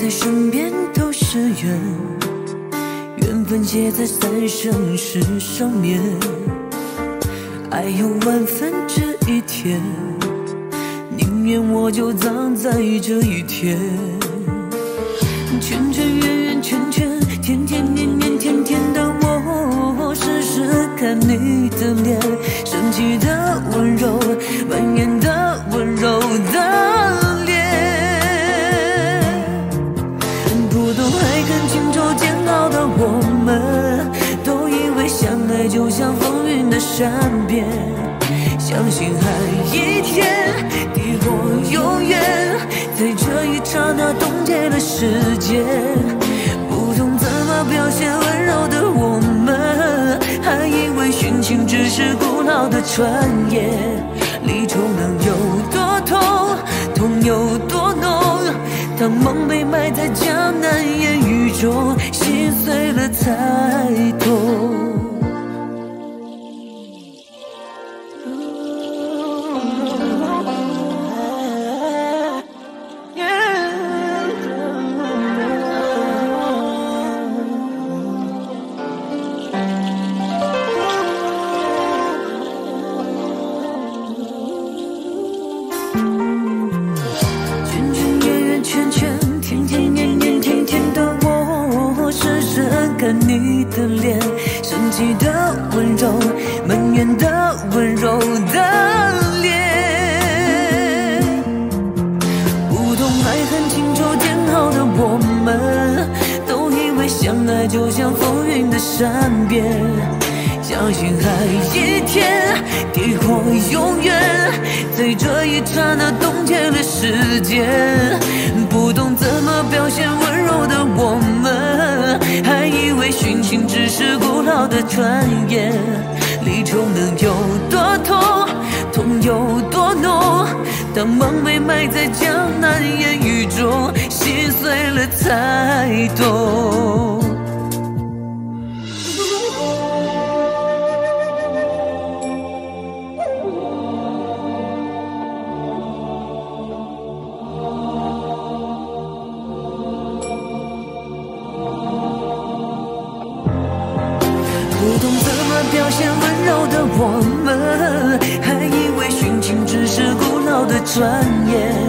在身边都是缘，缘分写在三生石上面，爱有万分之一甜，宁愿我就葬在这一天。圈圈圆圆圈圈，甜甜黏黏甜甜的我，试试看你的脸，生气的温柔，蔓延的温柔的脸。不懂爱恨情仇煎熬的我们，都以为相爱就像风云的善变，相信爱一天，抵过永远，在这一刹那冻结了时间。不懂怎么表现温柔的我们，还以为殉情只是古老的传言。离愁能有多痛，痛有多浓，当梦被埋在江南烟雨中，心碎了才懂。看你的脸，生气的温柔，蔓延的温柔的脸。不懂爱恨情仇煎熬的我们，都以为相爱就像风云的善变，相信爱一天，抵过永远，在这一刹那冻结了时间。不懂怎么表现温柔的我们，还以为殉情只是古老的传言。离愁能有多痛，痛有多浓，当梦被埋在江南烟雨中，心碎了才懂。不懂怎么表现温柔的我们，还以为殉情只是古老的传言。